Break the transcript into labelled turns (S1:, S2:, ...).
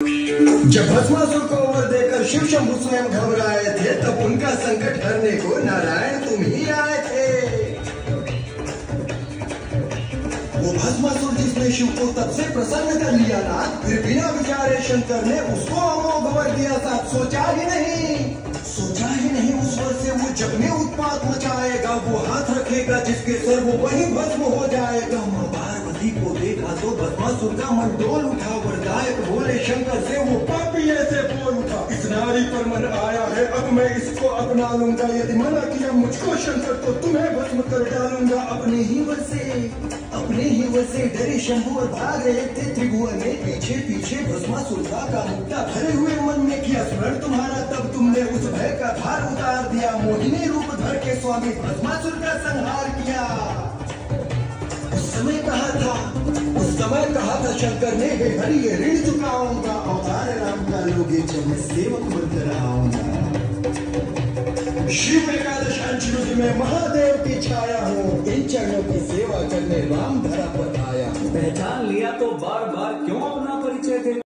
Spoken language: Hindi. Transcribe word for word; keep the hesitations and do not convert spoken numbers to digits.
S1: जब भस्मासुर को वर देकर शिव शंभु स्वयं घबराए थे, तब उनका संकट हरने को नारायण तुम ही आए थे। वो भस्मासुर जिसने शिव को तब से प्रसन्न कर लिया ना, फिर बिना विचारे शंकर ने उसको अमोघ वर दिया था। सोचा ही नहीं सोचा ही नहीं उस वर से वो जग में उत्पात मचाएगा। वो हाथ रखेगा जिसके सर वो वही भस्म हो जाएगा। मां पार्वती को देखा तो भस्मासुर का मन डोल उठा। वरदायक बोले शंकर से वो पापी ऐसे बोल उठा, इस नारी पर मन आया है अब मैं इसको अपना लूंगा। यदि मना किया मुझको शंकर तो तुम्हें भस्म कर डालूंगा। अपने ही वर से अपने ही वर से डरे शंभु और भाग रहे थे त्रिभुवन में पीछे पीछे। भस्मासुर का मुक्ता भरे हुए मन में किया स्मरण तुम्हारा, तब तुमने उस भय का भार उतार दिया। मोहिनी रूप धर के स्वामी भस्मासुर का संहार किया। उस समय कहा था उस समय कहा था शंकर ने, हे हरि ये ऋण चुकाऊंगा। अवतार राम का लोगे जब मैं सेवक बनकर आऊंगा। शिव एकादश अंश में महादेव की छाया हूँ, इन चरणों की सेवा करने राम धरा पर आया।
S2: पहचान लिया तो बार बार क्यों अपना